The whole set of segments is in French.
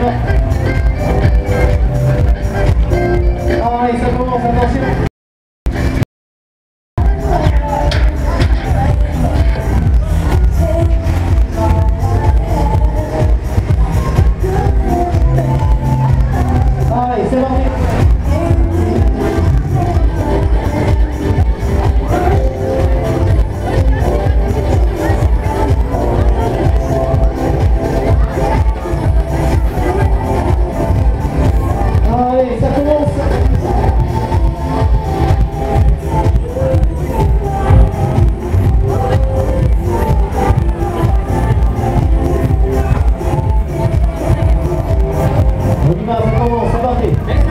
Allez, ça commence, attention. Allez, c'est parti. Allez, ça commence. On y va, ça commence, c'est parti.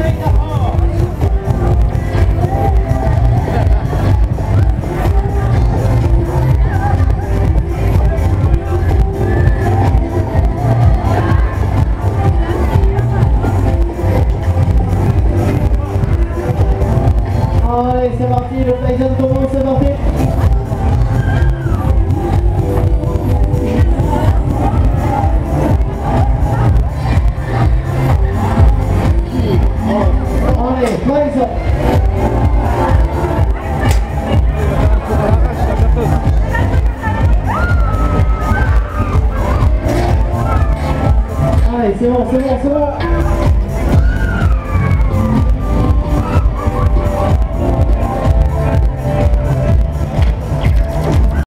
Allez, c'est parti, le Tyson commence, c'est parti. Allez, Tyson. Allez, c'est bon, c'est bon, c'est bon.